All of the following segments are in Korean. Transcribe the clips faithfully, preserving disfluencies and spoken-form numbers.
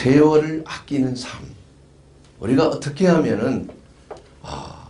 세월을 아끼는 삶. 우리가 어떻게 하면은 아,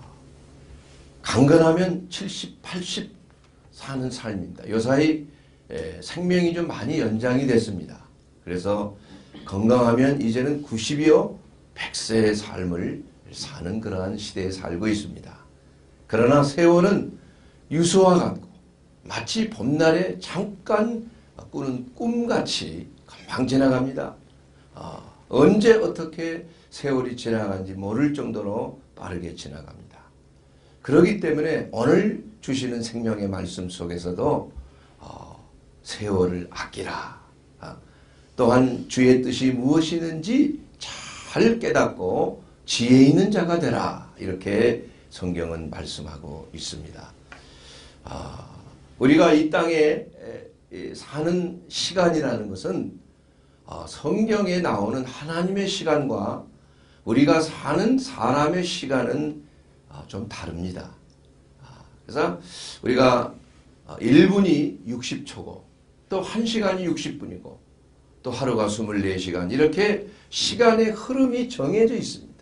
강건하면 칠십, 팔십 사는 삶입니다. 요사이 에, 생명이 좀 많이 연장이 됐습니다. 그래서 건강하면 이제는 구십이요, 백 세의 삶을 사는 그러한 시대에 살고 있습니다. 그러나 세월은 유수와 같고 마치 봄날에 잠깐 꾸는 꿈같이 금방 지나갑니다. 아, 언제 어떻게 세월이 지나간지 모를 정도로 빠르게 지나갑니다. 그렇기 때문에 오늘 주시는 생명의 말씀 속에서도 어, 세월을 아끼라. 아, 또한 주의 뜻이 무엇이든지 잘 깨닫고 지혜 있는 자가 되라. 이렇게 성경은 말씀하고 있습니다. 아, 우리가 이 땅에 사는 시간이라는 것은 성경에 나오는 하나님의 시간과 우리가 사는 사람의 시간은 좀 다릅니다. 그래서 우리가 일 분이 육십 초고 또 한 시간이 육십 분이고 또 하루가 이십사 시간 이렇게 시간의 흐름이 정해져 있습니다.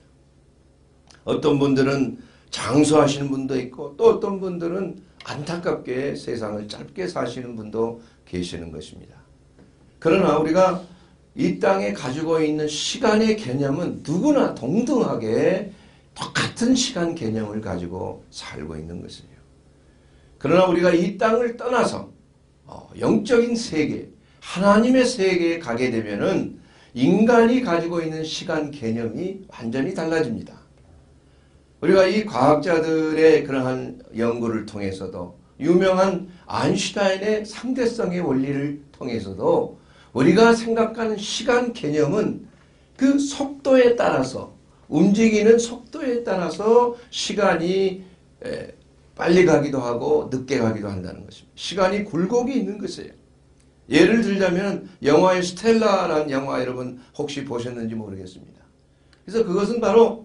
어떤 분들은 장수하시는 분도 있고 또 어떤 분들은 안타깝게 세상을 짧게 사시는 분도 계시는 것입니다. 그러나 우리가 이 땅에 가지고 있는 시간의 개념은 누구나 동등하게 똑같은 시간 개념을 가지고 살고 있는 것이에요. 그러나 우리가 이 땅을 떠나서 영적인 세계, 하나님의 세계에 가게 되면은 인간이 가지고 있는 시간 개념이 완전히 달라집니다. 우리가 이 과학자들의 그러한 연구를 통해서도 유명한 아인슈타인의 상대성의 원리를 통해서도 우리가 생각하는 시간 개념은 그 속도에 따라서 움직이는 속도에 따라서 시간이 빨리 가기도 하고 늦게 가기도 한다는 것입니다. 시간이 굴곡이 있는 것이에요. 예를 들자면 영화의 스텔라라는 영화 여러분 혹시 보셨는지 모르겠습니다. 그래서 그것은 바로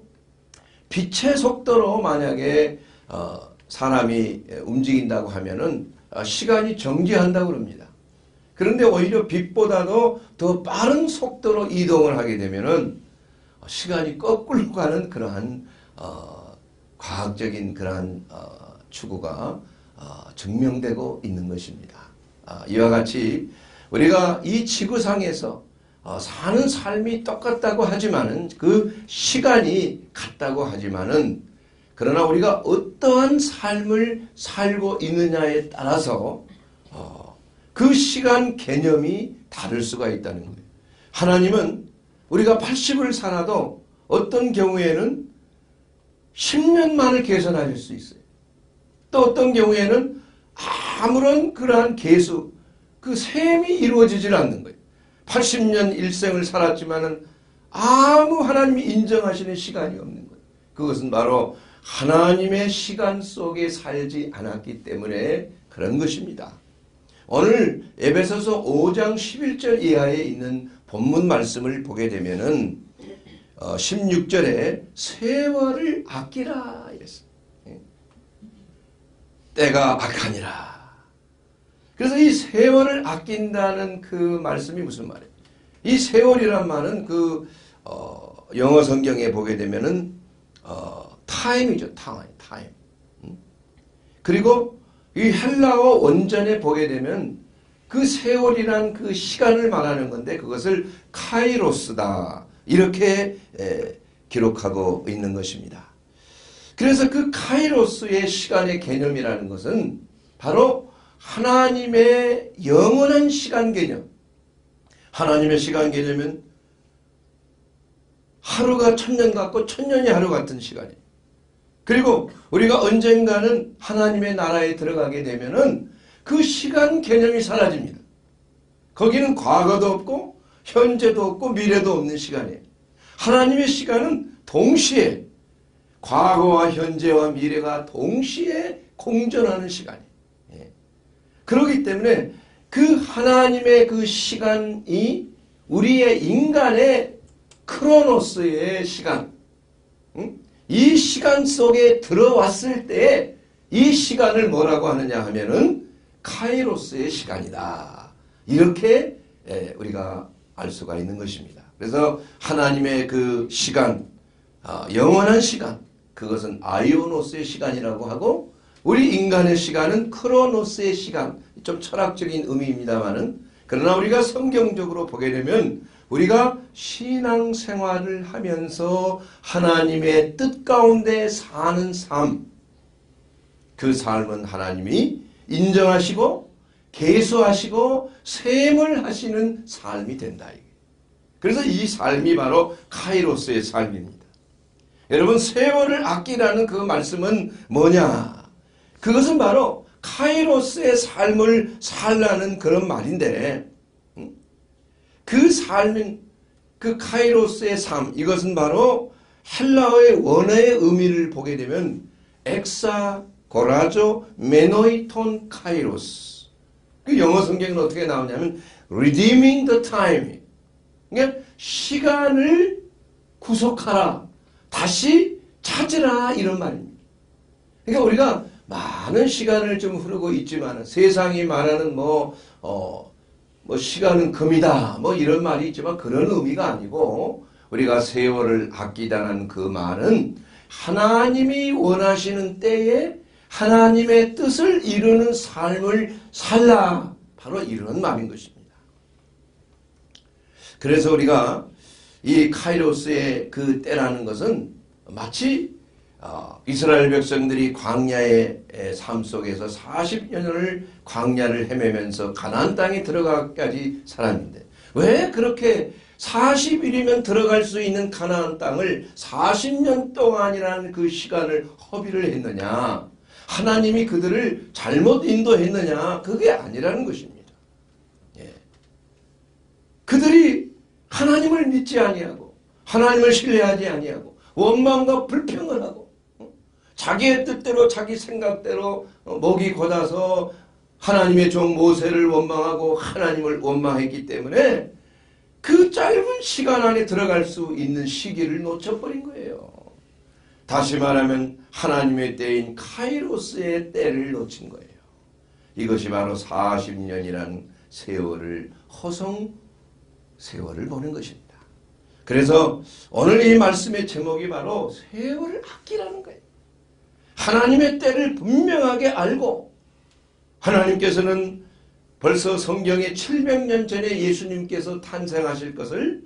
빛의 속도로 만약에 어, 사람이 움직인다고 하면은 어, 시간이 정지한다고 합니다. 그런데 오히려 빛보다도 더 빠른 속도로 이동을 하게 되면은 시간이 거꾸로 가는 그러한 어, 과학적인 그러한 어, 추구가 어, 증명되고 있는 것입니다. 어, 이와 같이 우리가 이 지구상에서 어, 사는 삶이 똑같다고 하지만은 그 시간이 같다고 하지만은 그러나 우리가 어떠한 삶을 살고 있느냐에 따라서 어, 그 시간 개념이 다를 수가 있다는 거예요. 하나님은 우리가 팔십을 살아도 어떤 경우에는 십 년만을 계산하실 수 있어요. 또 어떤 경우에는 아무런 그러한 계수, 그 셈이 이루어지질 않는 거예요. 팔십 년 일생을 살았지만은 아무 하나님이 인정하시는 시간이 없는 거예요. 그것은 바로 하나님의 시간 속에 살지 않았기 때문에 그런 것입니다. 오늘 에베소서 오 장 십일 절 이하에 있는 본문 말씀을 보게 되면은 어, 십육 절에 세월을 아끼라 이랬어요. 때가 악하니라. 그래서 이 세월을 아낀다는 그 말씀이 무슨 말이에요? 이 세월이란 말은 그 어, 영어 성경에 보게 되면은 어, 타임이죠. 타임, 타임. 음? 그리고 이 헬라어 원전에 보게 되면 그 세월이란 그 시간을 말하는 건데 그것을 카이로스다 이렇게 에, 기록하고 있는 것입니다. 그래서 그 카이로스의 시간의 개념이라는 것은 바로 하나님의 영원한 시간 개념. 하나님의 시간 개념은 하루가 천년 같고 천년이 하루 같은 시간이에요. 그리고 우리가 언젠가는 하나님의 나라에 들어가게 되면은 그 시간 개념이 사라집니다. 거기는 과거도 없고 현재도 없고 미래도 없는 시간이에요. 하나님의 시간은 동시에 과거와 현재와 미래가 동시에 공존하는 시간이에요. 그렇기 때문에 그 하나님의 그 시간이 우리의 인간의 크로노스의 시간, 응? 이 시간 속에 들어왔을 때 이 시간을 뭐라고 하느냐 하면은 카이로스의 시간이다. 이렇게 우리가 알 수가 있는 것입니다. 그래서 하나님의 그 시간, 어, 영원한 시간, 그것은 아이오노스의 시간이라고 하고 우리 인간의 시간은 크로노스의 시간, 좀 철학적인 의미입니다만은 그러나 우리가 성경적으로 보게 되면 우리가 신앙생활을 하면서 하나님의 뜻 가운데 사는 삶, 그 삶은 하나님이 인정하시고 계수하시고 셈을 하시는 삶이 된다. 그래서 이 삶이 바로 카이로스의 삶입니다. 여러분, 세월을 아끼라는 그 말씀은 뭐냐? 그것은 바로 카이로스의 삶을 살라는 그런 말인데, 그 삶은, 그 카이로스의 삶, 이것은 바로 헬라어의 원어의 의미를 보게 되면 엑사 고라조 메노이톤 카이로스. 그 영어 성경은 어떻게 나오냐면 redeeming the time. 그러니까 시간을 구속하라. 다시 찾으라. 이런 말입니다. 그러니까 우리가 많은 시간을 좀 흐르고 있지만 세상이 말하는 뭐, 어, 뭐 시간은 금이다. 뭐 이런 말이 있지만 그런 의미가 아니고 우리가 세월을 아끼다는 그 말은 하나님이 원하시는 때에 하나님의 뜻을 이루는 삶을 살라. 바로 이런 말인 것입니다. 그래서 우리가 이 카이로스의 그 때라는 것은 마치 어, 이스라엘 백성들이 광야의 삶 속에서 사십 년을 광야를 헤매면서 가나안 땅에 들어가기까지 살았는데 왜 그렇게 사십 일이면 들어갈 수 있는 가나안 땅을 사십 년 동안이라는 그 시간을 허비를 했느냐? 하나님이 그들을 잘못 인도했느냐? 그게 아니라는 것입니다. 예. 그들이 하나님을 믿지 아니하고 하나님을 신뢰하지 아니하고 원망과 불평을 하고 자기의 뜻대로 자기 생각대로 목이 곧아서 하나님의 종 모세를 원망하고 하나님을 원망했기 때문에 그 짧은 시간 안에 들어갈 수 있는 시기를 놓쳐버린 거예요. 다시 말하면 하나님의 때인 카이로스의 때를 놓친 거예요. 이것이 바로 사십 년이라는 세월을 허송 세월을 보는 것입니다. 그래서 오늘 이 말씀의 제목이 바로 세월을 아끼라는 거예요. 하나님의 때를 분명하게 알고 하나님께서는 벌써 성경에 칠백 년 전에 예수님께서 탄생하실 것을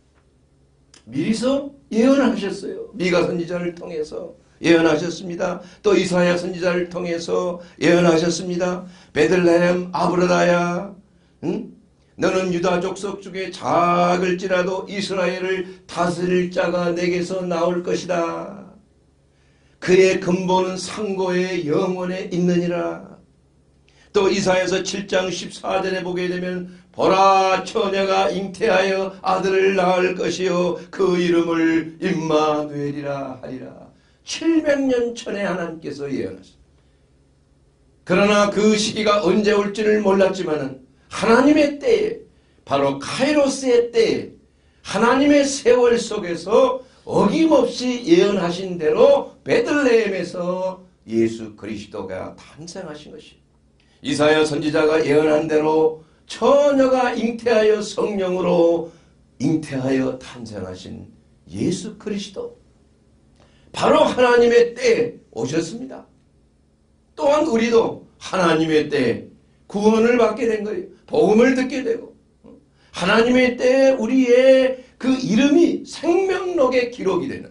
미리서 예언하셨어요. 미가 선지자를 통해서 예언하셨습니다. 또 이사야 선지자를 통해서 예언하셨습니다. 베들레헴 아브라다야, 응? 너는 유다 족속 중에 작을지라도 이스라엘을 다스릴 자가 내게서 나올 것이다. 그의 근본은 상고의 영원에 있느니라. 또 이사야서 칠 장 십사 절에 보게 되면 보라 처녀가 잉태하여 아들을 낳을 것이요 그 이름을 임마누엘이라 하리라. 칠백 년 전에 하나님께서 예언하셨습니다. 그러나 그 시기가 언제 올지를 몰랐지만은 하나님의 때에 바로 카이로스의 때에 하나님의 세월 속에서 어김없이 예언하신 대로 베들레헴에서 예수 그리스도가 탄생하신 것입니다. 이사야 선지자가 예언한 대로 처녀가 잉태하여 성령으로 잉태하여 탄생하신 예수 그리스도 바로 하나님의 때에 오셨습니다. 또한 우리도 하나님의 때에 구원을 받게 된 거예요. 복음을 듣게 되고 하나님의 때에 우리의 그 이름이 생명록에 기록이 되는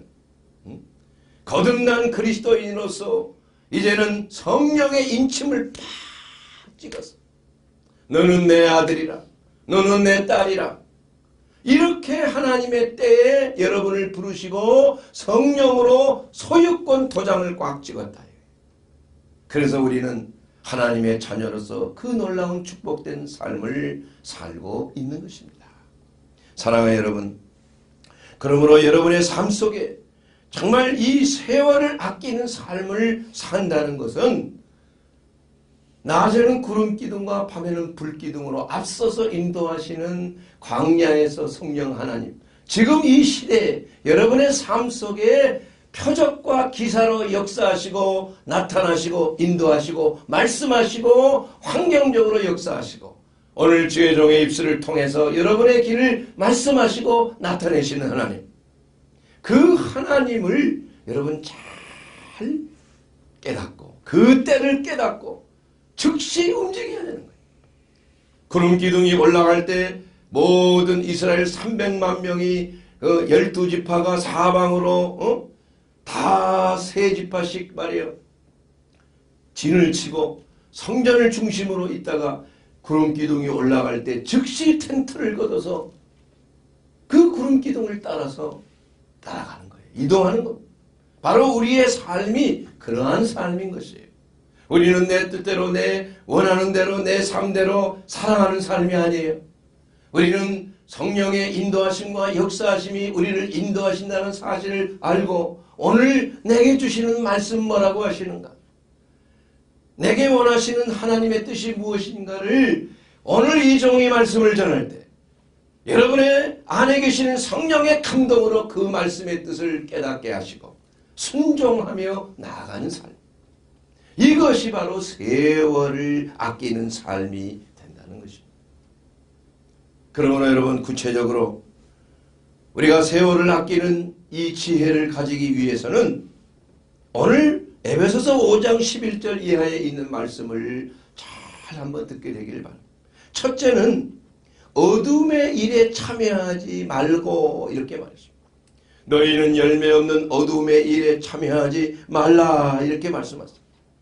거듭난 그리스도인으로서 이제는 성령의 인침을 팍 찍어서 너는 내 아들이라 너는 내 딸이라 이렇게 하나님의 때에 여러분을 부르시고 성령으로 소유권 도장을 꽉 찍었다. 그래서 우리는 하나님의 자녀로서 그 놀라운 축복된 삶을 살고 있는 것입니다. 사랑하는 여러분, 그러므로 여러분의 삶 속에 정말 이 세월을 아끼는 삶을 산다는 것은 낮에는 구름 기둥과 밤에는 불 기둥으로 앞서서 인도하시는 광야에서 성령 하나님, 지금 이 시대에 여러분의 삶 속에 표적과 기사로 역사하시고 나타나시고 인도하시고 말씀하시고 환경적으로 역사하시고 오늘 주의 종의 입술을 통해서 여러분의 길을 말씀하시고 나타내시는 하나님, 그 하나님을 여러분 잘 깨닫고 그 때를 깨닫고 즉시 움직여야 되는 거예요. 구름 기둥이 올라갈 때 모든 이스라엘 삼백만 명이 그 열두 지파가 사방으로 어? 다 세 지파씩 말이에요. 진을 치고 성전을 중심으로 있다가 구름 기둥이 올라갈 때 즉시 텐트를 걷어서 그 구름 기둥을 따라서 따라가는 거예요. 이동하는 겁니다. 바로 우리의 삶이 그러한 삶인 것이에요. 우리는 내 뜻대로 내 원하는 대로 내 삶대로 살아가는 삶이 아니에요. 우리는 성령의 인도하심과 역사하심이 우리를 인도하신다는 사실을 알고 오늘 내게 주시는 말씀 뭐라고 하시는가? 내게 원하시는 하나님의 뜻이 무엇인가를 오늘 이 종이 말씀을 전할 때 여러분의 안에 계시는 성령의 감동으로 그 말씀의 뜻을 깨닫게 하시고 순종하며 나아가는 삶. 이것이 바로 세월을 아끼는 삶이 된다는 것입니다. 그러므로 여러분 구체적으로 우리가 세월을 아끼는 이 지혜를 가지기 위해서는 오늘 에베소서 오 장 십일 절 이하에 있는 말씀을 잘 한번 듣게 되길 바랍니다. 첫째는 어둠의 일에 참여하지 말고 이렇게 말했습니다. 너희는 열매 없는 어둠의 일에 참여하지 말라 이렇게 말씀하셨습니다.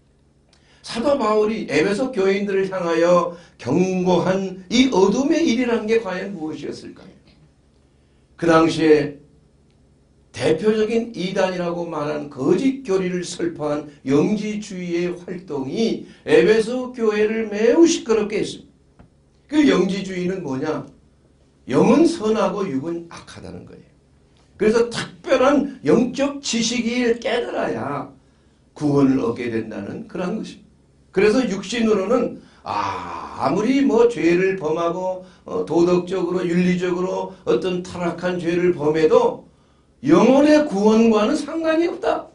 사도 바울이 에베소 교인들을 향하여 경고한 이 어둠의 일이라는 게 과연 무엇이었을까요? 그 당시에 대표적인 이단이라고 말한 거짓 교리를 설파한 영지주의의 활동이 에베소 교회를 매우 시끄럽게 했습니다. 그 영지주의는 뭐냐? 영은 선하고 육은 악하다는 거예요. 그래서 특별한 영적 지식을 깨달아야 구원을 얻게 된다는 그런 것입니다. 그래서 육신으로는 아, 아무리 뭐 죄를 범하고 어, 도덕적으로 윤리적으로 어떤 타락한 죄를 범해도 영혼의 구원과는 상관이 없다.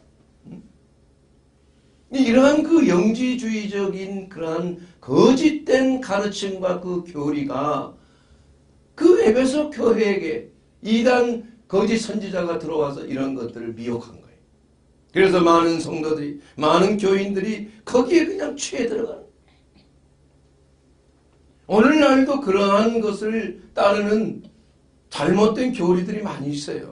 이러한 그 영지주의적인 그러한 거짓된 가르침과 그 교리가 그 에베소 교회에게 이단 거짓 선지자가 들어와서 이런 것들을 미혹한 거예요. 그래서 많은 성도들이, 많은 교인들이 거기에 그냥 취해 들어가는 거예요. 오늘날도 그러한 것을 따르는 잘못된 교리들이 많이 있어요.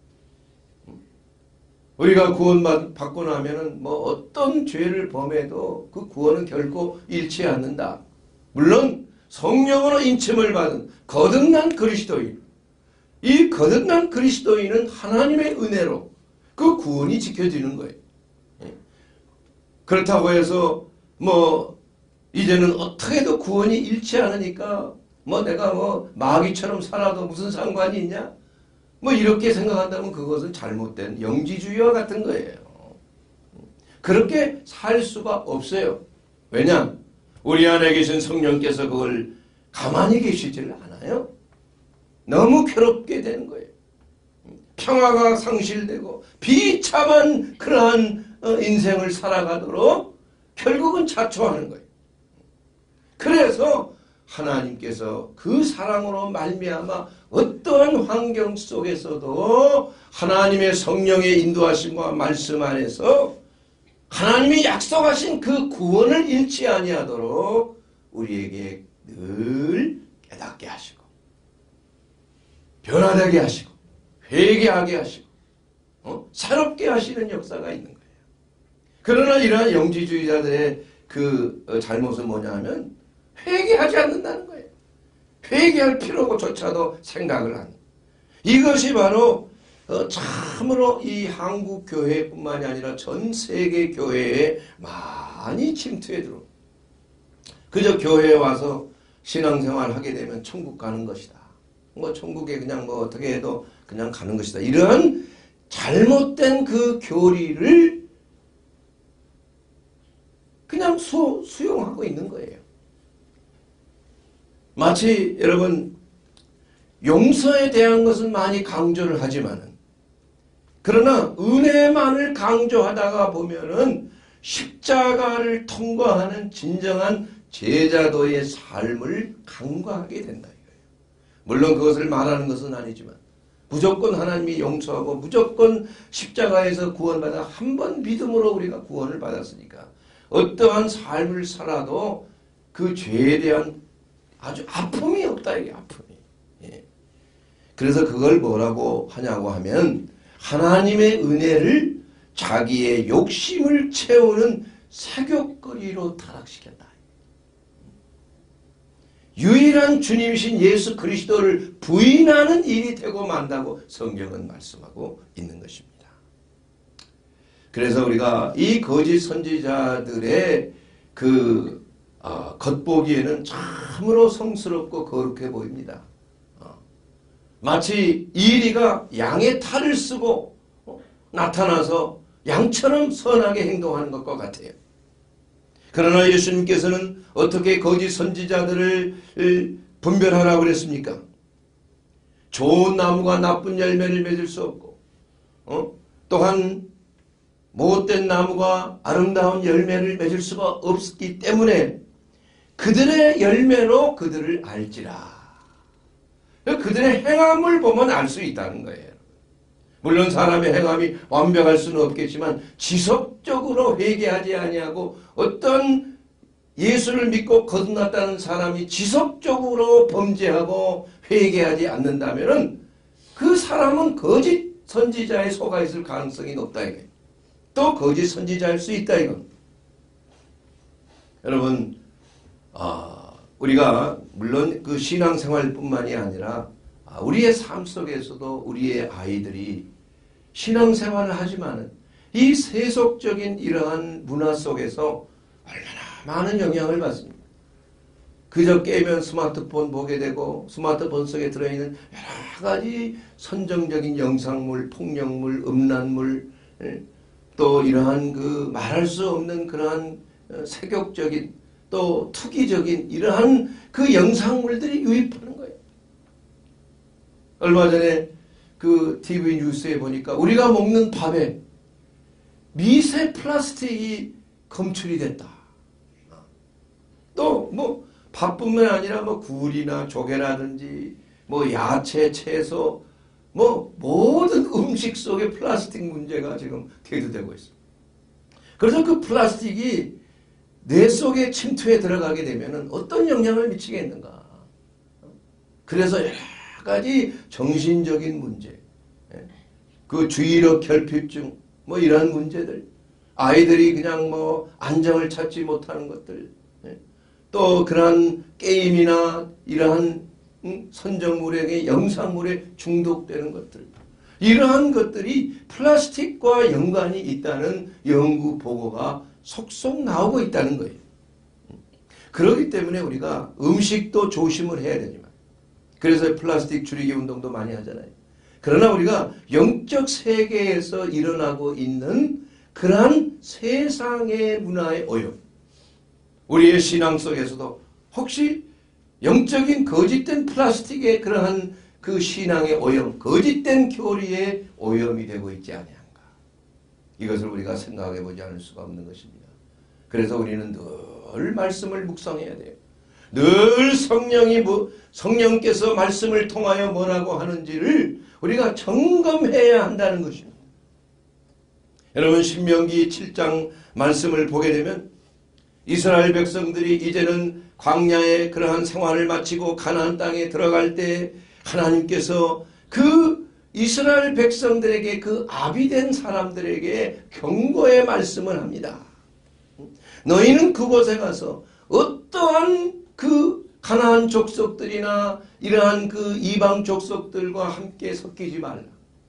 우리가 구원받고 나면은 뭐 어떤 죄를 범해도 그 구원은 결코 잃지 않는다. 물론 성령으로 인침을 받은 거듭난 그리스도인, 이 거듭난 그리스도인은 하나님의 은혜로 그 구원이 지켜지는 거예요. 그렇다고 해서 뭐 이제는 어떻게 해도 구원이 잃지 않으니까 뭐 내가 뭐 마귀처럼 살아도 무슨 상관이 있냐? 뭐 이렇게 생각한다면 그것은 잘못된 영지주의와 같은 거예요. 그렇게 살 수가 없어요. 왜냐? 우리 안에 계신 성령께서 그걸 가만히 계시지를 않아요. 너무 괴롭게 되는 거예요. 평화가 상실되고 비참한 그러한 인생을 살아가도록 결국은 자초하는 거예요. 그래서 하나님께서 그 사랑으로 말미암아 어떠한 환경 속에서도 하나님의 성령의 인도하심과 말씀 안에서 하나님이 약속하신 그 구원을 잃지 아니하도록 우리에게 늘 깨닫게 하시고 변화되게 하시고 회개하게 하시고 어? 새롭게 하시는 역사가 있는 거예요. 그러나 이러한 영지주의자들의 그 잘못은 뭐냐 하면 회개하지 않는다는 거예요. 회개할 필요조차도 생각을 하는. 이것이 바로 어, 참으로 이 한국 교회뿐만이 아니라 전 세계 교회에 많이 침투해 들어. 그저 교회에 와서 신앙생활 하게 되면 천국 가는 것이다. 뭐 천국에 그냥 뭐 어떻게 해도 그냥 가는 것이다. 이런 잘못된 그 교리를 그냥 수, 수용하고 있는 거예요. 마치 여러분 용서에 대한 것은 많이 강조를 하지만은 그러나 은혜만을 강조하다가 보면은 십자가를 통과하는 진정한 제자도의 삶을 강구하게 된다 이거예요. 물론 그것을 말하는 것은 아니지만 무조건 하나님이 용서하고 무조건 십자가에서 구원받아 한 번 믿음으로 우리가 구원을 받았으니까 어떠한 삶을 살아도 그 죄에 대한 아주 아픔이 없다 이게 아픔이. 예. 그래서 그걸 뭐라고 하냐고 하면 하나님의 은혜를 자기의 욕심을 채우는 색욕거리로 타락시켰다. 유일한 주님이신 예수 그리스도를 부인하는 일이 되고 만다고 성경은 말씀하고 있는 것입니다. 그래서 우리가 이 거짓 선지자들의 그 어, 겉보기에는 참으로 성스럽고 거룩해 보입니다. 어. 마치 이리가 양의 탈을 쓰고 어, 나타나서 양처럼 선하게 행동하는 것과 같아요. 그러나 예수님께서는 어떻게 거짓 선지자들을 분별하라고 그랬습니까? 좋은 나무가 나쁜 열매를 맺을 수 없고 어? 또한 못된 나무가 아름다운 열매를 맺을 수가 없기 때문에 그들의 열매로 그들을 알지라. 그들의 행함을 보면 알 수 있다는 거예요. 물론 사람의 행함이 완벽할 수는 없겠지만 지속적으로 회개하지 아니하고 어떤 예수를 믿고 거듭났다는 사람이 지속적으로 범죄하고 회개하지 않는다면 그 사람은 거짓 선지자에 속아 있을 가능성이 높다 이거예요. 또 거짓 선지자일 수 있다 이건. 여러분 아, 우리가 물론 그 신앙생활뿐만이 아니라 우리의 삶 속에서도 우리의 아이들이 신앙생활을 하지만은 이 세속적인 이러한 문화 속에서 얼마나 많은 영향을 받습니다. 그저 깨면 스마트폰 보게 되고 스마트폰 속에 들어있는 여러 가지 선정적인 영상물, 폭력물, 음란물 또 이러한 그 말할 수 없는 그러한 세격적인 또 투기적인 이러한 그 영상물들이 유입하는 거예요. 얼마 전에 그 티비 뉴스에 보니까 우리가 먹는 밥에 미세 플라스틱이 검출이 됐다. 또 뭐 밥뿐만 아니라 뭐 굴이나 조개라든지 뭐 야채, 채소 뭐 모든 음식 속에 플라스틱 문제가 지금 대두되고 있습니다. 그래서 그 플라스틱이 뇌 속에 침투해 들어가게 되면 어떤 영향을 미치겠는가. 그래서 여러 가지 정신적인 문제, 그 주의력 결핍증, 뭐 이러한 문제들, 아이들이 그냥 뭐 안정을 찾지 못하는 것들, 또 그러한 게임이나 이러한 선정물에, 영상물에 중독되는 것들, 이러한 것들이 플라스틱과 연관이 있다는 연구 보고가 속속 나오고 있다는 거예요. 그렇기 때문에 우리가 음식도 조심을 해야 되지만, 그래서 플라스틱 줄이기 운동도 많이 하잖아요. 그러나 우리가 영적 세계에서 일어나고 있는 그러한 세상의 문화의 오염, 우리의 신앙 속에서도 혹시 영적인 거짓된 플라스틱의 그러한 그 신앙의 오염, 거짓된 교리의 오염이 되고 있지 아니한가. 이것을 우리가 생각해 보지 않을 수가 없는 것입니다. 그래서 우리는 늘 말씀을 묵상해야 돼요. 늘 성령이 뭐, 성령께서 말씀을 통하여 뭐라고 하는지를 우리가 점검해야 한다는 것입니다. 여러분 신명기 칠 장 말씀을 보게 되면 이스라엘 백성들이 이제는 광야의 그러한 생활을 마치고 가나안 땅에 들어갈 때 하나님께서 그 이스라엘 백성들에게 그 아비된 사람들에게 경고의 말씀을 합니다. 너희는 그곳에 가서 어떠한 그 가나안 족속들이나 이러한 그 이방 족속들과 함께 섞이지 말라.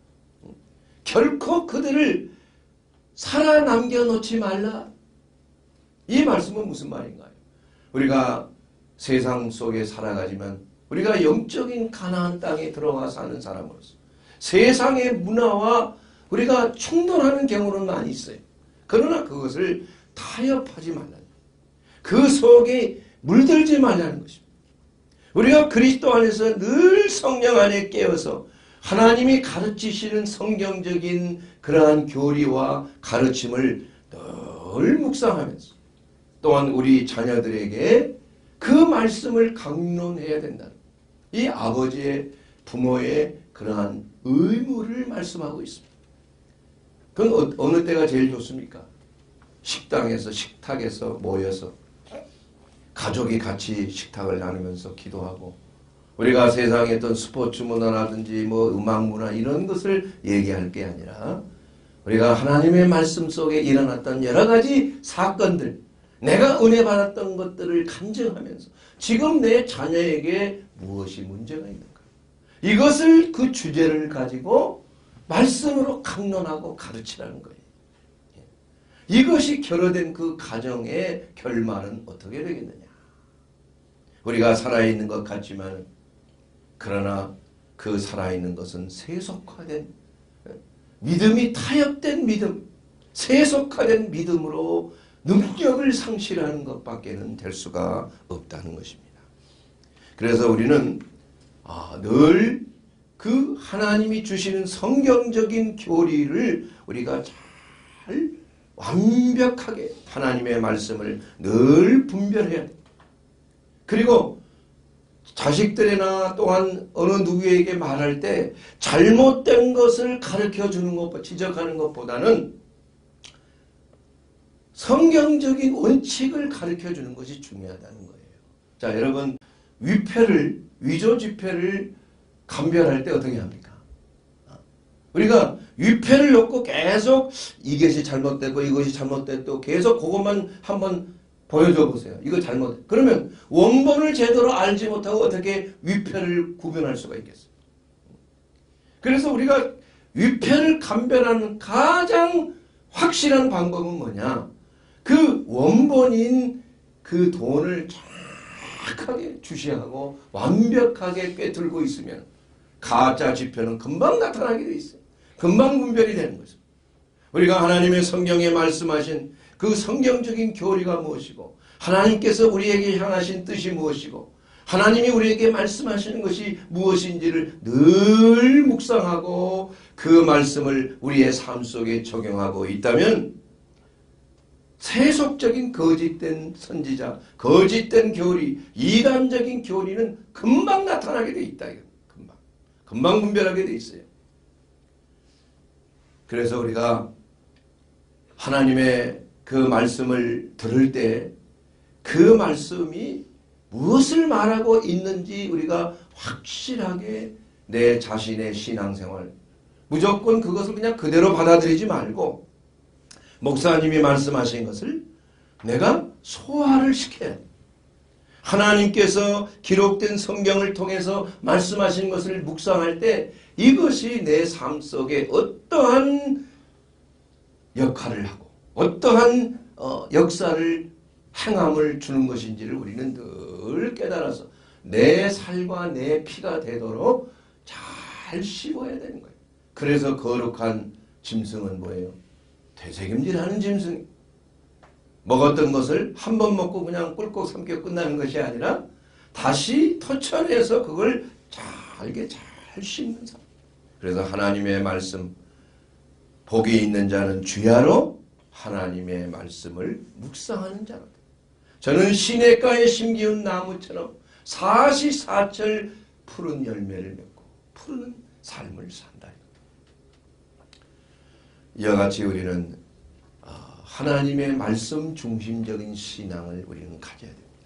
결코 그들을 살아남겨 놓지 말라. 이 말씀은 무슨 말인가요? 우리가 세상 속에 살아가지만 우리가 영적인 가나안 땅에 들어가 사는 사람으로서 세상의 문화와 우리가 충돌하는 경우는 많이 있어요. 그러나 그것을 타협하지 말라는, 그 속에 물들지 말라는 것입니다. 우리가 그리스도 안에서 늘 성령 안에 깨어서 하나님이 가르치시는 성경적인 그러한 교리와 가르침을 늘 묵상하면서 또한 우리 자녀들에게 그 말씀을 강론해야 된다는 이 아버지의 부모의 그러한 의무를 말씀하고 있습니다. 그건 어느 때가 제일 좋습니까? 식당에서 식탁에서 모여서 가족이 같이 식탁을 나누면서 기도하고 우리가 세상에 어떤 스포츠 문화라든지 뭐 음악 문화 이런 것을 얘기할 게 아니라 우리가 하나님의 말씀 속에 일어났던 여러 가지 사건들 내가 은혜 받았던 것들을 간증하면서 지금 내 자녀에게 무엇이 문제가 있는가 이것을 그 주제를 가지고 말씀으로 강론하고 가르치라는 거예요. 이것이 결여된 그 가정의 결말은 어떻게 되겠느냐. 우리가 살아있는 것 같지만 그러나 그 살아있는 것은 세속화된 믿음이 타협된 믿음, 세속화된 믿음으로 능력을 상실하는 것밖에는 될 수가 없다는 것입니다. 그래서 우리는 아, 늘 그 하나님이 주시는 성경적인 교리를 우리가 잘 완벽하게 하나님의 말씀을 늘 분별해야 됩니다. 그리고 자식들이나 또한 어느 누구에게 말할 때 잘못된 것을 가르쳐주는 것, 지적하는 것보다는 성경적인 원칙을 가르쳐주는 것이 중요하다는 거예요. 자, 여러분 위패를, 위조지폐를 감별할 때 어떻게 합니까? 우리가 위패를 놓고 계속 이것이 잘못됐고 이것이 잘못됐고 계속 그것만 한번 보여줘 보세요. 이거 잘못. 그러면 원본을 제대로 알지 못하고 어떻게 위패를 구별할 수가 있겠어요? 그래서 우리가 위패를 감별하는 가장 확실한 방법은 뭐냐? 그 원본인 그 돈을 정확하게 주시하고 완벽하게 꿰뚫고 있으면 가짜 지표는 금방 나타나게 돼 있어요. 금방 분별이 되는 거죠. 우리가 하나님의 성경에 말씀하신 그 성경적인 교리가 무엇이고 하나님께서 우리에게 향하신 뜻이 무엇이고 하나님이 우리에게 말씀하시는 것이 무엇인지를 늘 묵상하고 그 말씀을 우리의 삶 속에 적용하고 있다면 세속적인 거짓된 선지자, 거짓된 교리, 이단적인 교리는 금방 나타나게 돼 있다. 금방. 금방 분별하게 돼 있어요. 그래서 우리가 하나님의 그 말씀을 들을 때 그 말씀이 무엇을 말하고 있는지 우리가 확실하게 내 자신의 신앙생활 무조건 그것을 그냥 그대로 받아들이지 말고 목사님이 말씀하신 것을 내가 소화를 시켜야 돼. 하나님께서 기록된 성경을 통해서 말씀하신 것을 묵상할 때 이것이 내 삶 속에 어떠한 역할을 하고 어떠한 어, 역사를 행함을 주는 것인지를 우리는 늘 깨달아서 내 살과 내 피가 되도록 잘 씹어야 되는 거예요. 그래서 거룩한 짐승은 뭐예요? 되새김질하는 짐승. 먹었던 것을 한 번 먹고 그냥 꿀꺽 삼켜 끝나는 것이 아니라 다시 토천해서 그걸 잘게 잘 씹는 사람. 그래서 하나님의 말씀 복이 있는 자는 주야로 하나님의 말씀을 묵상하는 자로다. 저는 시냇가에 심기운 나무처럼 사시사철 푸른 열매를 맺고 푸른 삶을 산다. 이와 같이 우리는 하나님의 말씀 중심적인 신앙을 우리는 가져야 됩니다.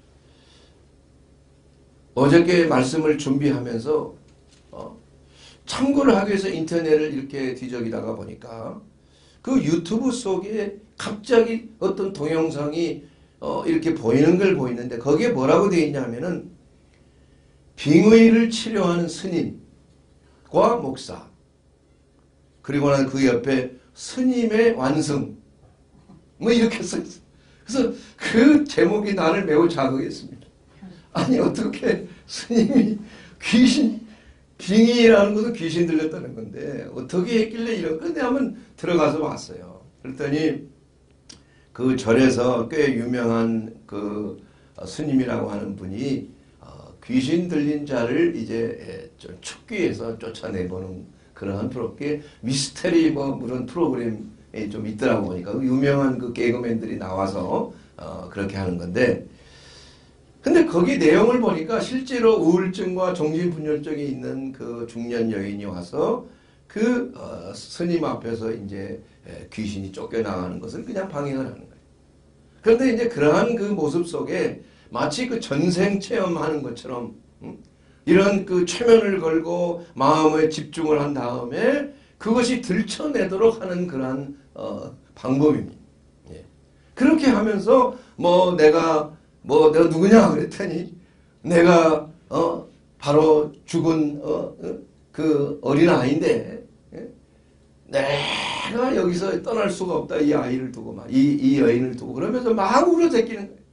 어저께 말씀을 준비하면서 어, 참고를 하기 위해서 인터넷을 이렇게 뒤적이다가 보니까 그 유튜브 속에 갑자기 어떤 동영상이 어, 이렇게 보이는 걸 보이는데 거기에 뭐라고 되어 있냐면은 빙의를 치료하는 스님과 목사 그리고 난 그 옆에 스님의 완성 뭐 이렇게 써있어요. 그래서 그 제목이 나를 매우 자극했습니다. 아니 어떻게 스님이 귀신 빙의라는 것은 귀신 들렸다는 건데 어떻게 했길래 이런 건데 한번 들어가서 봤어요. 그랬더니 그 절에서 꽤 유명한 그 스님이라고 하는 분이 귀신 들린 자를 이제 좀 축기해서 쫓아내보는 그러한 프로그램, 미스테리 뭐 그런 프로그램이 좀 있더라고 보니까 유명한 그 개그맨들이 나와서 어, 그렇게 하는 건데, 근데 거기 내용을 보니까 실제로 우울증과 정신분열증이 있는 그 중년 여인이 와서 그 어, 스님 앞에서 이제 귀신이 쫓겨나가는 것을 그냥 방해를 하는 거예요. 그런데 이제 그러한 그 모습 속에 마치 그 전생 체험하는 것처럼 음? 이런 그 최면을 걸고 마음에 집중을 한 다음에 그것이 들춰내도록 하는 그러한 어, 방법입니다. 예. 그렇게 하면서 뭐 내가 뭐 내가 누구냐 그랬더니 내가 어 바로 죽은 어 그 어린 아이인데 예? 내가 여기서 떠날 수가 없다 이 아이를 두고 막 이 이 여인을 두고 그러면서 막 울어 제끼는 거예요.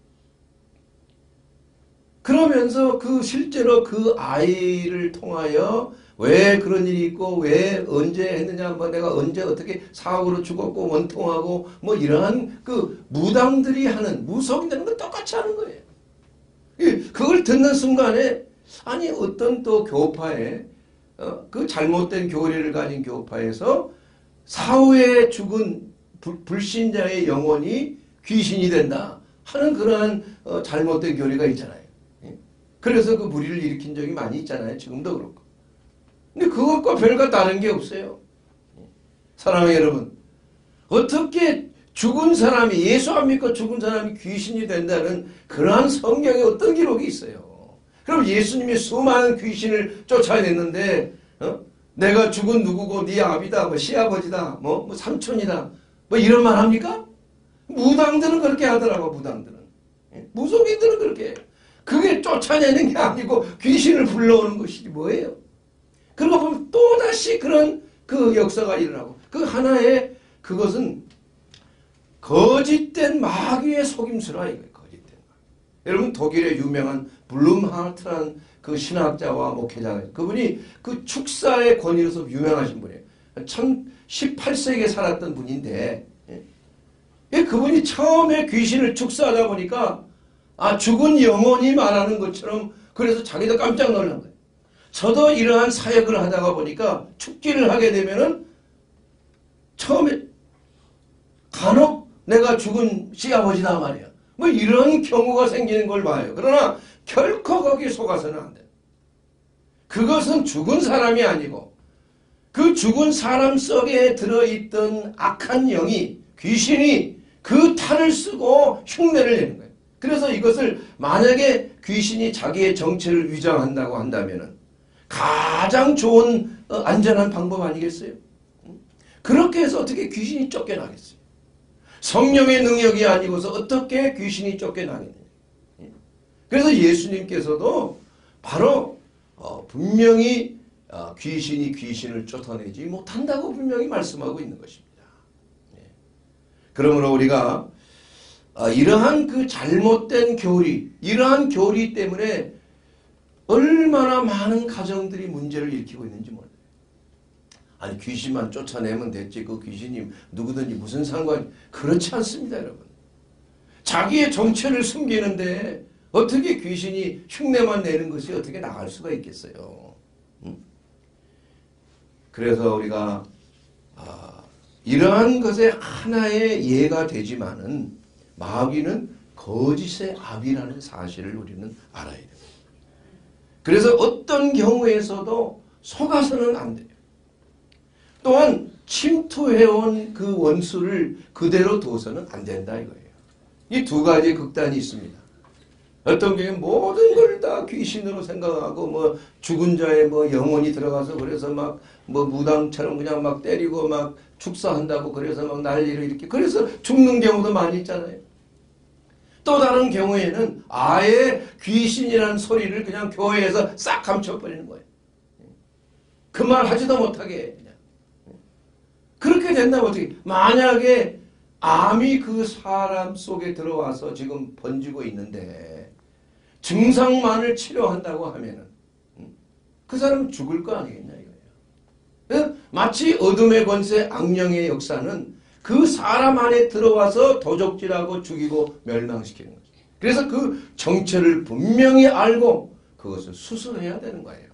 그러면서 그 실제로 그 아이를 통하여 왜 그런 일이 있고 왜 언제 했느냐 뭐 내가 언제 어떻게 사고로 죽었고 원통하고 뭐 이러한 그 무당들이 하는 무속인들은 거 똑같이 하는 거예요. 그걸 듣는 순간에 아니 어떤 또 교파에 어, 그 잘못된 교리를 가진 교파에서 사후에 죽은 불, 불신자의 영혼이 귀신이 된다 하는 그러한 어, 잘못된 교리가 있잖아요. 그래서 그 무리를 일으킨 적이 많이 있잖아요. 지금도 그렇고. 근데 그것과 별과 다른 게 없어요. 사랑하는 여러분, 어떻게 죽은 사람이 예수 안 믿고 죽은 사람이 귀신이 된다는 그러한 성경에 어떤 기록이 있어요. 그럼 예수님이 수많은 귀신을 쫓아냈는데 어? 내가 죽은 누구고 네 아비다 뭐 시아버지다 뭐, 뭐 삼촌이다 뭐 이런 말 합니까? 무당들은 그렇게 하더라고. 무당들은 무속인들은 그렇게 해요. 그게 쫓아내는 게 아니고 귀신을 불러오는 것이지 뭐예요. 그러고 보면 또다시 그런 그 역사가 일어나고 그 하나의 그것은 거짓된 마귀의 속임수라 이거예요. 거짓된 마귀. 여러분 독일의 유명한 블룸하르트라는 그 신학자와 목회자가 그분이 그 축사의 권위로서 유명하신 분이에요. 십팔 세기에 살았던 분인데 예? 그분이 처음에 귀신을 축사하다 보니까 아 죽은 영혼이 말하는 것처럼 그래서 자기도 깜짝 놀란 거예요. 저도 이러한 사역을 하다가 보니까 축기를 하게 되면은 처음에 간혹 내가 죽은 시아버지다 말이야. 뭐 이런 경우가 생기는 걸 봐요. 그러나 결코 거기에 속아서는 안 돼. 그것은 죽은 사람이 아니고 그 죽은 사람 속에 들어있던 악한 영이 귀신이 그 탈을 쓰고 흉내를 내는 거예요. 그래서 이것을 만약에 귀신이 자기의 정체를 위장한다고 한다면은 가장 좋은 어, 안전한 방법 아니겠어요? 그렇게 해서 어떻게 귀신이 쫓겨나겠어요? 성령의 능력이 아니고서 어떻게 귀신이 쫓겨나겠느냐. 그래서 예수님께서도 바로 어, 분명히 어, 귀신이 귀신을 쫓아내지 못한다고 분명히 말씀하고 있는 것입니다. 예. 그러므로 우리가 어, 이러한 그 잘못된 교리, 이러한 교리 때문에 얼마나 많은 가정들이 문제를 일으키고 있는지 몰라요. 아니 귀신만 쫓아내면 됐지 그 귀신이 누구든지 무슨 상관이 그렇지 않습니다. 여러분. 자기의 정체를 숨기는데 어떻게 귀신이 흉내만 내는 것이 어떻게 나갈 수가 있겠어요. 응? 그래서 우리가 아, 이러한 것에 하나의 예가 되지만은 마귀는 거짓의 아비라는 사실을 우리는 알아야 됩니다. 그래서 어떤 경우에서도 속아서는 안 돼요. 또한 침투해온 그 원수를 그대로 둬서는 안 된다 이거예요. 이 두 가지 극단이 있습니다. 어떤 경우에 모든 걸 다 귀신으로 생각하고 뭐 죽은 자의 뭐 영혼이 들어가서 그래서 막 뭐 무당처럼 그냥 막 때리고 막 축사한다고 그래서 막 난리를 일으키고 그래서 죽는 경우도 많이 있잖아요. 또 다른 경우에는 아예 귀신이라는 소리를 그냥 교회에서 싹 감춰버리는 거예요. 그 말 하지도 못하게 그냥. 그렇게 된다면 어떻게 만약에 암이 그 사람 속에 들어와서 지금 번지고 있는데 증상만을 치료한다고 하면은 그 사람은 죽을 거 아니겠냐 이거예요. 마치 어둠의 권세 악령의 역사는 그 사람 안에 들어와서 도적질하고 죽이고 멸망시키는 거죠. 그래서 그 정체를 분명히 알고 그것을 수술해야 되는 거예요.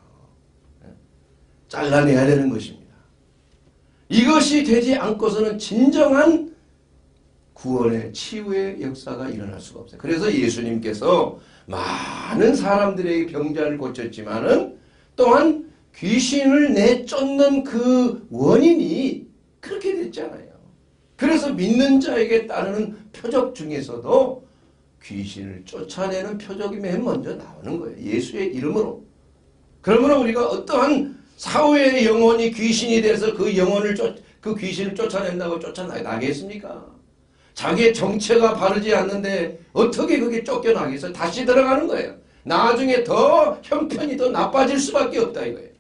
잘라내야 되는 것입니다. 이것이 되지 않고서는 진정한 구원의 치유의 역사가 일어날 수가 없어요. 그래서 예수님께서 많은 사람들의 병자를 고쳤지만은 또한 귀신을 내쫓는 그 원인이 그렇게 됐잖아요. 그래서 믿는 자에게 따르는 표적 중에서도 귀신을 쫓아내는 표적이 맨 먼저 나오는 거예요. 예수의 이름으로. 그러므로 우리가 어떠한 사후의 영혼이 귀신이 돼서 그 영혼을 쫓, 그 귀신을 쫓아낸다고 쫓아나겠습니까? 자기의 정체가 바르지 않는데 어떻게 그게 쫓겨나겠어요? 다시 들어가는 거예요. 나중에 더 형편이 더 나빠질 수밖에 없다 이거예요.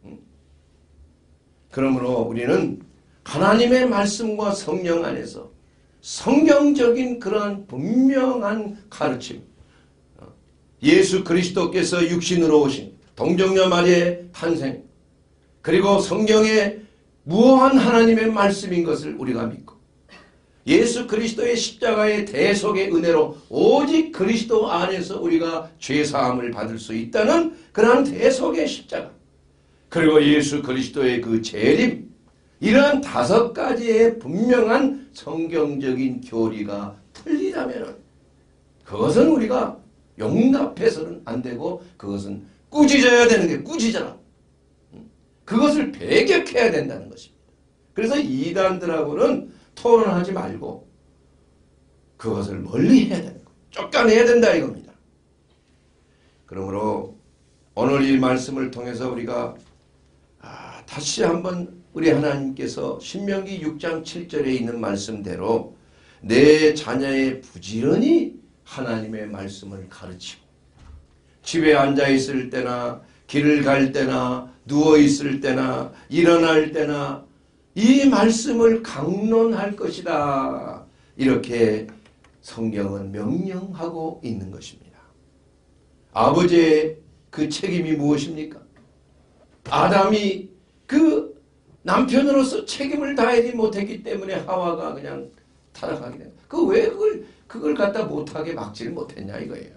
그러므로 우리는 하나님의 말씀과 성령 안에서 성경적인 그러한 분명한 가르침, 예수 그리스도께서 육신으로 오신 동정녀 마리아의 탄생, 그리고 성경의 무한 하나님의 말씀인 것을 우리가 믿고 예수 그리스도의 십자가의 대속의 은혜로 오직 그리스도 안에서 우리가 죄사함을 받을 수 있다는 그러한 대속의 십자가, 그리고 예수 그리스도의 그 재림, 이러한 다섯 가지의 분명한 성경적인 교리가 틀리다면 그것은 우리가 용납해서는 안 되고 그것은 꾸짖어야 되는 게 꾸짖어라. 그것을 배격해야 된다는 것입니다. 그래서 이단들하고는 토론하지 말고 그것을 멀리 해야 되는 거, 쫓아내야 된다 이겁니다. 그러므로 오늘 이 말씀을 통해서 우리가 아, 다시 한번 우리 하나님께서 신명기 육 장 칠 절에 있는 말씀대로 내 자녀의 부지런히 하나님의 말씀을 가르치고 집에 앉아있을 때나 길을 갈 때나 누워있을 때나 일어날 때나 이 말씀을 강론할 것이다. 이렇게 성경은 명령하고 있는 것입니다. 아버지의 그 책임이 무엇입니까? 아담이 그 남편으로서 책임을 다하지 못했기 때문에 하와가 그냥 타락하게 된. 그 왜 그걸 그걸 갖다 못하게 막지를 못했냐 이거예요.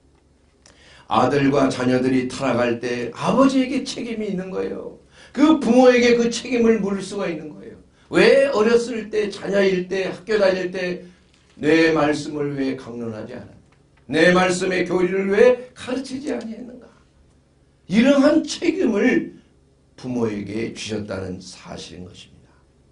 아들과 자녀들이 타락할 때 아버지에게 책임이 있는 거예요. 그 부모에게 그 책임을 물을 수가 있는 거예요. 왜 어렸을 때 자녀일 때 학교 다닐 때 내 말씀을 왜 강론하지 않아? 내 말씀의 교리를 왜 가르치지 아니했는가? 이러한 책임을 부모에게 주셨다는 사실인 것입니다.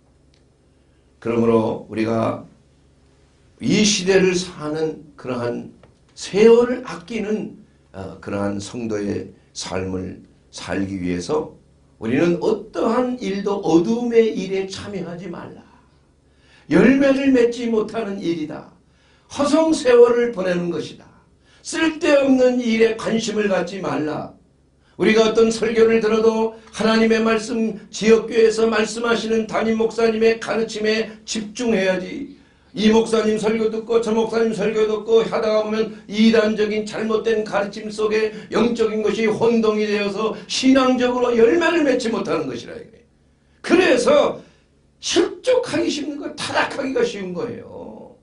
그러므로 우리가 이 시대를 사는 그러한 세월을 아끼는 어, 그러한 성도의 삶을 살기 위해서 우리는 어떠한 일도 어둠의 일에 참여하지 말라. 열매를 맺지 못하는 일이다. 허송 세월을 보내는 것이다. 쓸데없는 일에 관심을 갖지 말라. 우리가 어떤 설교를 들어도 하나님의 말씀, 지역교회에서 말씀하시는 담임 목사님의 가르침에 집중해야지. 이 목사님 설교 듣고 저 목사님 설교 듣고 하다가 보면 이단적인 잘못된 가르침 속에 영적인 것이 혼동이 되어서 신앙적으로 열매를 맺지 못하는 것이라 이거예요. 그래서 실족하기 쉽는 거, 타락하기가 쉬운 거예요.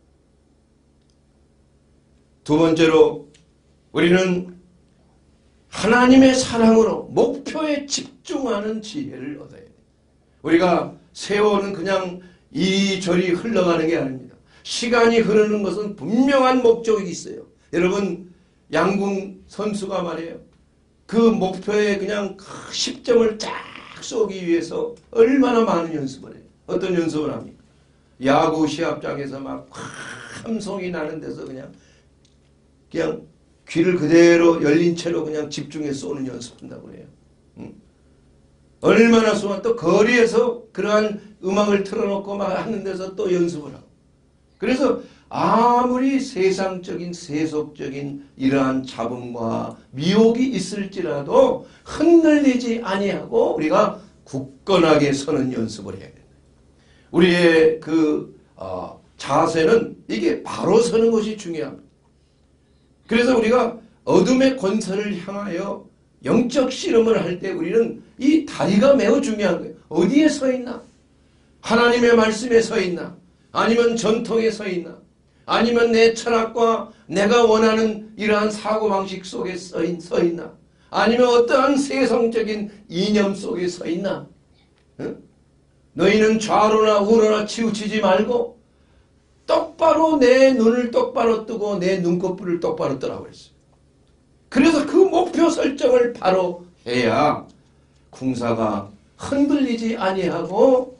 두 번째로 우리는 하나님의 사랑으로 목표에 집중하는 지혜를 얻어야 돼요. 우리가 세월은 그냥 이리저리 흘러가는 게 아닙니다. 시간이 흐르는 것은 분명한 목적이 있어요. 여러분 양궁 선수가 말이에요. 그 목표에 그냥 십 점을 쫙 쏘기 위해서 얼마나 많은 연습을 해요. 어떤 연습을 합니까? 야구 시합장에서 막 함성이 나는 데서 그냥 그냥 귀를 그대로 열린 채로 그냥 집중해 쏘는 연습한다고 해요. 응? 얼마나 쏘면 또 거리에서 그러한 음악을 틀어놓고 막 하는 데서 또 연습을 하고. 그래서 아무리 세상적인 세속적인 이러한 잡음과 미혹이 있을지라도 흔들리지 아니하고 우리가 굳건하게 서는 연습을 해야 된다. 우리의 그 어, 자세는 이게 바로 서는 것이 중요합니다. 그래서 우리가 어둠의 권세를 향하여 영적 씨름을 할 때 우리는 이 다리가 매우 중요한 거예요. 어디에 서 있나? 하나님의 말씀에 서 있나? 아니면 전통에 서 있나? 아니면 내 철학과 내가 원하는 이러한 사고방식 속에 서, 있, 서 있나? 아니면 어떠한 세상적인 이념 속에 서 있나? 응? 너희는 좌로나 우로나 치우치지 말고 똑바로 내 눈을 똑바로 뜨고 내 눈꺼풀을 똑바로 뜨라고 했어요. 그래서 그 목표 설정을 바로 해야 궁사가 흔들리지 아니하고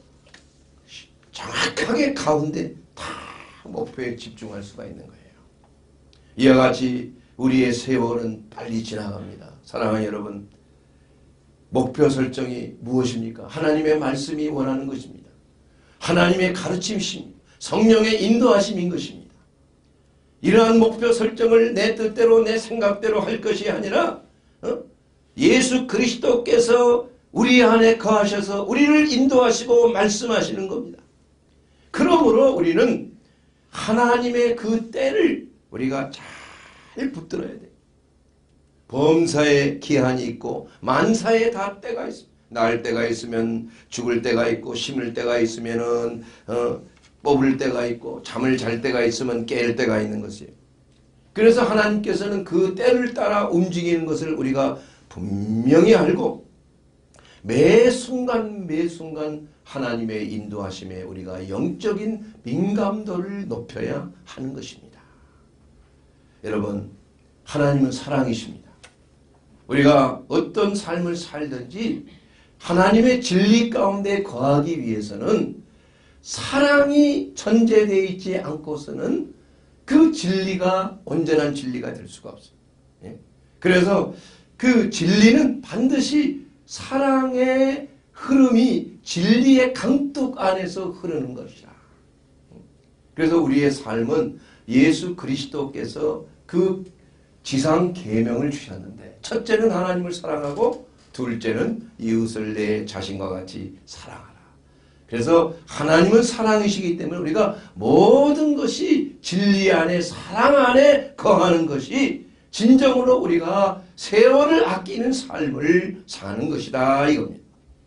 정확하게 가운데 다 목표에 집중할 수가 있는 거예요. 이와 같이 우리의 세월은 빨리 지나갑니다. 사랑하는 여러분, 목표 설정이 무엇입니까? 하나님의 말씀이 원하는 것입니다. 하나님의 가르침이십니다. 성령의 인도하심인 것입니다. 이러한 목표 설정을 내 뜻대로 내 생각대로 할 것이 아니라 어? 예수 그리스도께서 우리 안에 거하셔서 우리를 인도하시고 말씀하시는 겁니다. 그러므로 우리는 하나님의 그 때를 우리가 잘 붙들어야 돼요. 범사에 기한이 있고 만사에 다 때가 있습니다. 날 때가 있으면 죽을 때가 있고 심을 때가 있으면은 어, 뽑을 때가 있고 잠을 잘 때가 있으면 깰 때가 있는 것이에요. 그래서 하나님께서는 그 때를 따라 움직이는 것을 우리가 분명히 알고 매 순간 매 순간 하나님의 인도하심에 우리가 영적인 민감도를 높여야 하는 것입니다. 여러분, 하나님은 사랑이십니다. 우리가 어떤 삶을 살든지 하나님의 진리 가운데 거하기 위해서는 사랑이 전제되어 있지 않고서는 그 진리가 온전한 진리가 될 수가 없어요. 그래서 그 진리는 반드시 사랑의 흐름이 진리의 강둑 안에서 흐르는 것이라. 그래서 우리의 삶은 예수 그리스도께서 그 지상 계명을 주셨는데 첫째는 하나님을 사랑하고 둘째는 이웃을 내 자신과 같이 사랑하라. 그래서 하나님은 사랑이시기 때문에 우리가 모든 것이 진리 안에 사랑 안에 거하는 것이 진정으로 우리가 세월을 아끼는 삶을 사는 것이다 이겁니다.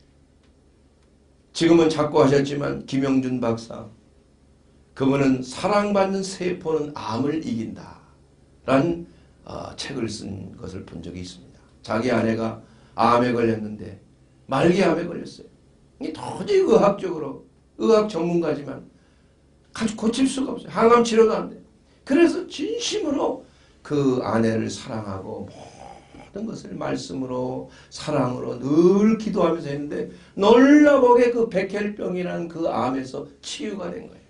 지금은 자꾸 하셨지만 김영준 박사, 그분은 사랑받는 세포는 암을 이긴다 라는 어, 책을 쓴 것을 본 적이 있습니다. 자기 아내가 암에 걸렸는데 말기암에 걸렸어요. 이게 도저히 의학적으로 의학 전문가지만 고칠 수가 없어요. 항암 치료도 안 돼요. 그래서 진심으로 그 아내를 사랑하고 모든 것을 말씀으로 사랑으로 늘 기도하면서 했는데 놀라보게 그 백혈병이라는 그 암에서 치유가 된 거예요.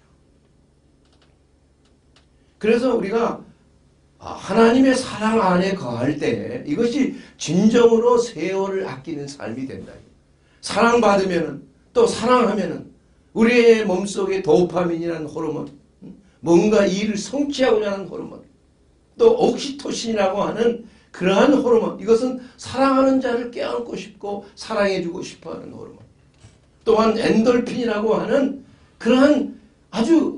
그래서 우리가 하나님의 사랑 안에 거할 때 이것이 진정으로 세월을 아끼는 삶이 된다. 사랑받으면 또 사랑하면 우리의 몸속에 도파민이라는 호르몬, 뭔가 일을 성취하고자 하는 호르몬, 또 옥시토신이라고 하는 그러한 호르몬, 이것은 사랑하는 자를 껴안고 싶고 사랑해주고 싶어하는 호르몬, 또한 엔돌핀이라고 하는 그러한 아주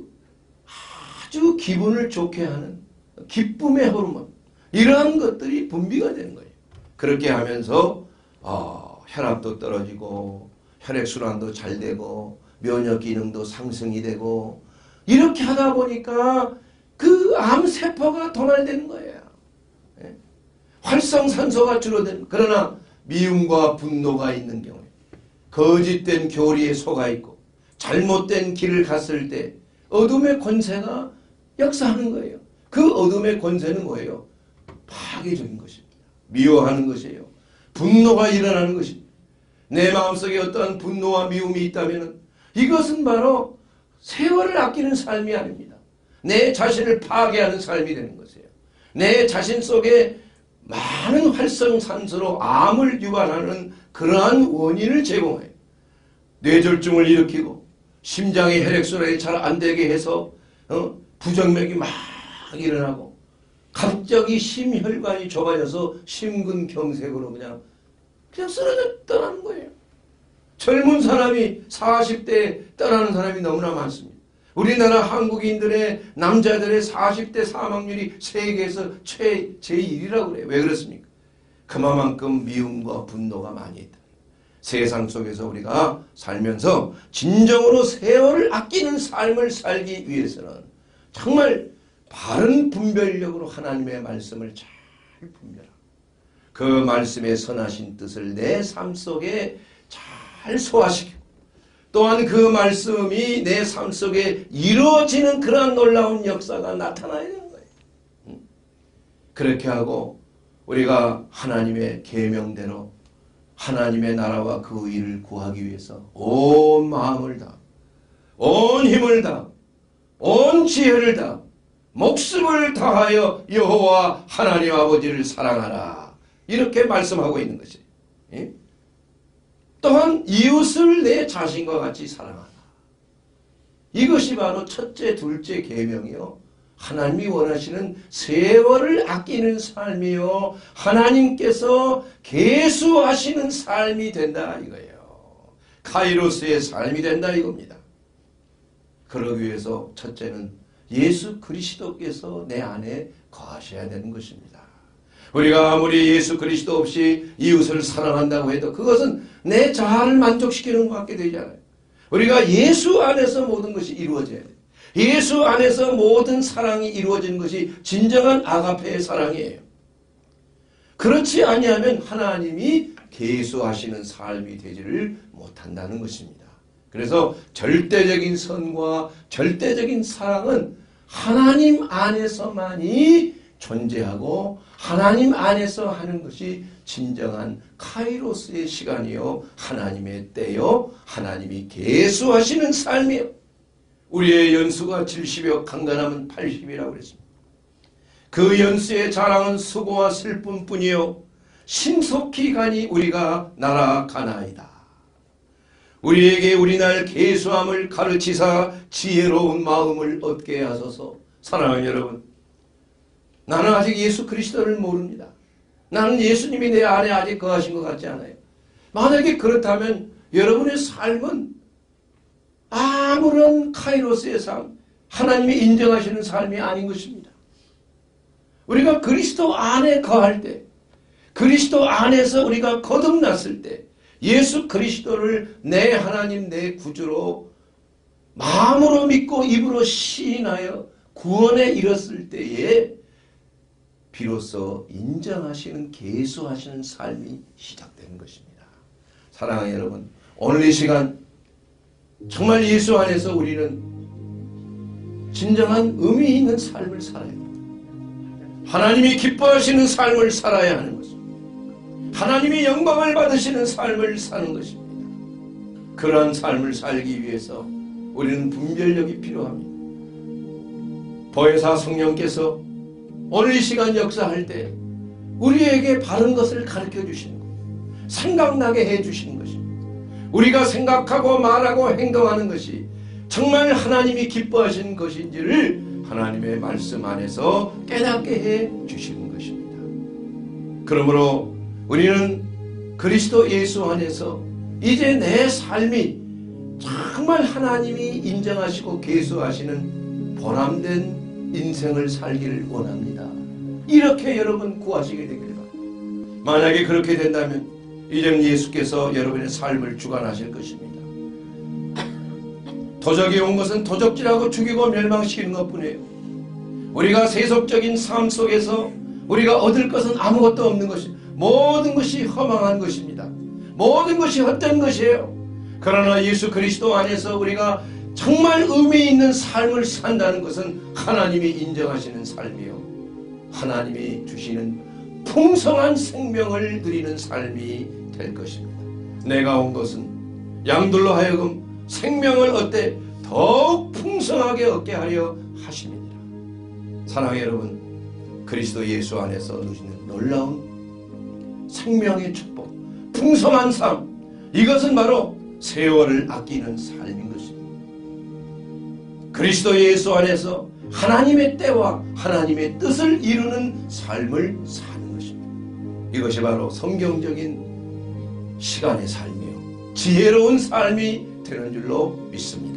아주 기분을 좋게 하는 기쁨의 호르몬, 이러한 것들이 분비가 되는 거예요. 그렇게 하면서 어, 혈압도 떨어지고 혈액순환도 잘 되고 면역 기능도 상승이 되고 이렇게 하다 보니까 그 암세포가 도달되는 거예요. 예? 활성산소가 줄어드는. 그러나 미움과 분노가 있는 경우에 거짓된 교리에 속아 있고 잘못된 길을 갔을 때 어둠의 권세가 역사하는 거예요. 그 어둠의 권세는 뭐예요? 파괴적인 것입니다. 미워하는 것이에요. 분노가 일어나는 것입니다. 내 마음속에 어떠한 분노와 미움이 있다면 이것은 바로 세월을 아끼는 삶이 아닙니다. 내 자신을 파괴하는 삶이 되는 것이에요. 내 자신 속에 많은 활성산소로 암을 유발하는 그러한 원인을 제공해요. 뇌졸중을 일으키고 심장의 혈액순환이 잘 안되게 해서 어? 부정맥이 막 일어나고 갑자기 심혈관이 좁아져서 심근경색으로 그냥 그냥 쓰러져 떠나는 거예요. 젊은 사람이 사십 대에 떠나는 사람이 너무나 많습니다. 우리나라 한국인들의 남자들의 사십 대 사망률이 세계에서 최, 제일이라고 그래요. 왜 그렇습니까? 그만큼 미움과 분노가 많이 있다. 세상 속에서 우리가 살면서 진정으로 세월을 아끼는 삶을 살기 위해서는 정말 바른 분별력으로 하나님의 말씀을 잘 분별하고 그 말씀의 선하신 뜻을 내 삶 속에 잘 소화시키고 또한 그 말씀이 내 삶 속에 이루어지는 그러한 놀라운 역사가 나타나야 되는 거예요. 그렇게 하고 우리가 하나님의 계명대로 하나님의 나라와 그 의를 구하기 위해서 온 마음을 다, 온 힘을 다, 온 지혜를 다, 목숨을 다하여 여호와 하나님 아버지를 사랑하라. 이렇게 말씀하고 있는 것이에요. 예? 또한 이웃을 내 자신과 같이 사랑하라. 이것이 바로 첫째, 둘째 계명이요. 하나님이 원하시는 세월을 아끼는 삶이요. 하나님께서 계수하시는 삶이 된다 이거예요. 카이로스의 삶이 된다 이겁니다. 그러기 위해서 첫째는 예수 그리스도께서 내 안에 거하셔야 되는 것입니다. 우리가 아무리 예수 그리스도 없이 이웃을 사랑한다고 해도 그것은 내 자아를 만족시키는 것 같게 되잖아요. 우리가 예수 안에서 모든 것이 이루어져야 돼요. 예수 안에서 모든 사랑이 이루어지는 것이 진정한 아가페의 사랑이에요. 그렇지 아니하면 하나님이 계수하시는 삶이 되지를 못한다는 것입니다. 그래서 절대적인 선과 절대적인 사랑은 하나님 안에서만이 존재하고 하나님 안에서 하는 것이 진정한 카이로스의 시간이요. 하나님의 때요. 하나님이 계수하시는 삶이요. 우리의 연수가 칠십여 강간하면 팔십이라고 그랬습니다. 그 연수의 자랑은 수고와 슬픔뿐이요 신속히 가니 우리가 날아가나이다. 우리에게 우리날 계수함을 가르치사 지혜로운 마음을 얻게 하소서. 사랑하는 여러분, 나는 아직 예수 그리스도를 모릅니다. 나는 예수님이 내 안에 아직 거하신 것 같지 않아요. 만약에 그렇다면 여러분의 삶은 아무런 카이로스의 삶, 하나님이 인정하시는 삶이 아닌 것입니다. 우리가 그리스도 안에 거할 때, 그리스도 안에서 우리가 거듭났을 때, 예수 그리스도를 내 하나님 내 구주로 마음으로 믿고 입으로 시인하여 구원에 이뤘을 때에 비로소 인정하시는 계수하시는 삶이 시작되는 것입니다. 사랑하는 여러분, 오늘 이 시간 정말 예수 안에서 우리는 진정한 의미 있는 삶을 살아야 합니다. 하나님이 기뻐하시는 삶을 살아야 하는 것입니다. 하나님이 영광을 받으시는 삶을 사는 것입니다. 그러한 삶을 살기 위해서 우리는 분별력이 필요합니다. 보혜사 성령께서 오늘 이 시간 역사할 때 우리에게 바른 것을 가르쳐 주시는 거예요. 생각나게 해 주시는 것입니다. 우리가 생각하고 말하고 행동하는 것이 정말 하나님이 기뻐하시는 것인지를 하나님의 말씀 안에서 깨닫게 해 주시는 것입니다. 그러므로 우리는 그리스도 예수 안에서 이제 내 삶이 정말 하나님이 인정하시고 계수하시는 보람된 인생을 살기를 원합니다. 이렇게 여러분 구하시게 되길 바랍니다. 만약에 그렇게 된다면 이제는 예수께서 여러분의 삶을 주관하실 것입니다. 도적이 온 것은 도적질하고 죽이고 멸망시키는 것뿐이에요. 우리가 세속적인 삶 속에서 우리가 얻을 것은 아무것도 없는 것이 모든 것이 허망한 것입니다. 모든 것이 헛된 것이에요. 그러나 예수 그리스도 안에서 우리가 정말 의미 있는 삶을 산다는 것은 하나님이 인정하시는 삶이요, 하나님이 주시는 풍성한 생명을 누리는 삶이 될 것입니다. 내가 온 것은 양들로 하여금 생명을 얻되 더욱 풍성하게 얻게 하려 하심이니라. 사랑하는 여러분, 그리스도 예수 안에서 누리는 놀라운 생명의 축복, 풍성한 삶, 이것은 바로 세월을 아끼는 삶인 것입니다. 그리스도 예수 안에서 하나님의 때와 하나님의 뜻을 이루는 삶을 사는 것입니다. 이것이 바로 성경적인 시간의 삶이요 지혜로운 삶이 되는 줄로 믿습니다.